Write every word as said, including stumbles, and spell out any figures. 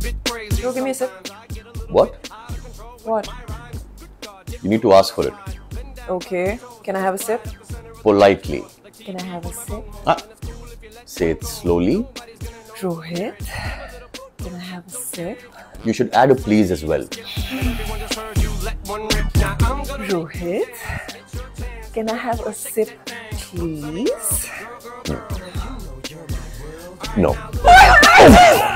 Bro, give me a sip. What? What? You need to ask for it. Okay. Can I have a sip? Politely. Can I have a sip? Ah. Say it slowly. Rohit, can I have a sip? You should add a please as well. Rohit, can I have a sip, please? No.